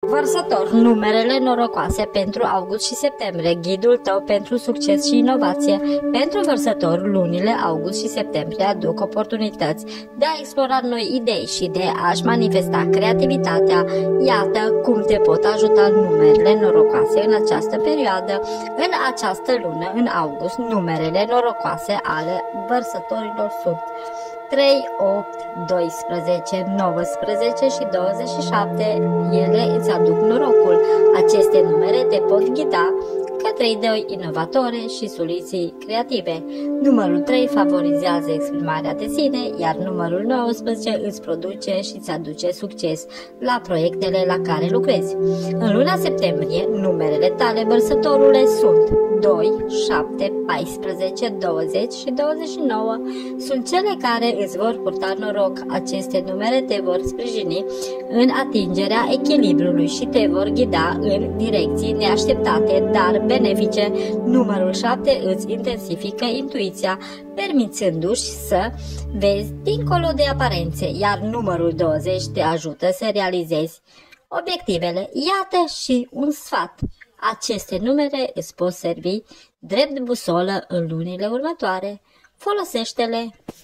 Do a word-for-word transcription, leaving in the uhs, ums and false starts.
Vărsător, numerele norocoase pentru august și septembrie, ghidul tău pentru succes și inovație. Pentru vărsător, lunile august și septembrie aduc oportunități de a explora noi idei și de a-și manifesta creativitatea. Iată cum te pot ajuta numerele norocoase în această perioadă. În această lună, în august, numerele norocoase ale vărsătorilor sunt trei, opt, doisprezece, nouăsprezece și douăzeci și șapte. Ele îți aduc norocul. Aceste numere te pot ghida către idei inovatoare și soluții creative. Numărul trei favorizează exprimarea de sine, iar numărul nouăsprezece îți produce și îți aduce succes la proiectele la care lucrezi. În luna septembrie, numerele tale, vărsătorule, sunt doi, șapte, paisprezece, douăzeci și douăzeci și nouă. Sunt cele care îți vor purta noroc. Aceste numere te vor sprijini în atingerea echilibrului și te vor ghida în direcții neașteptate, dar benefice. Numărul șapte îți intensifică intuiția, permițându-și să vezi dincolo de aparențe, iar numărul douăzeci te ajută să realizezi obiectivele. Iată și un sfat. Aceste numere îți pot servi drept busolă în lunile următoare. Folosește-le!